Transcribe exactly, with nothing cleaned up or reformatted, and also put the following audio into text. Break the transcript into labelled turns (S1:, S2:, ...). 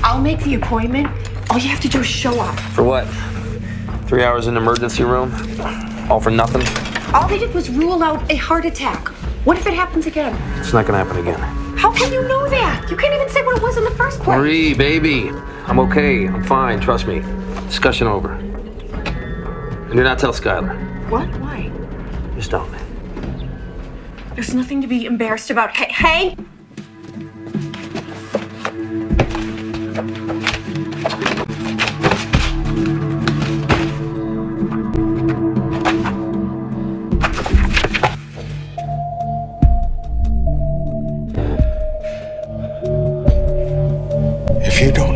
S1: I'll make the appointment. All you have to do is show up.
S2: For what? Three hours in the emergency room? All for nothing?
S1: All they did was rule out a heart attack. What if it happens again?
S2: It's not gonna happen again.
S1: How can you know that? You can't even say what it was in the first place.
S2: Marie, baby. I'm okay. I'm fine. Trust me. Discussion over. And do not tell Skylar.
S1: What? Why?
S2: Just don't.
S1: There's nothing to be embarrassed about. Hey, hey!
S3: If you don't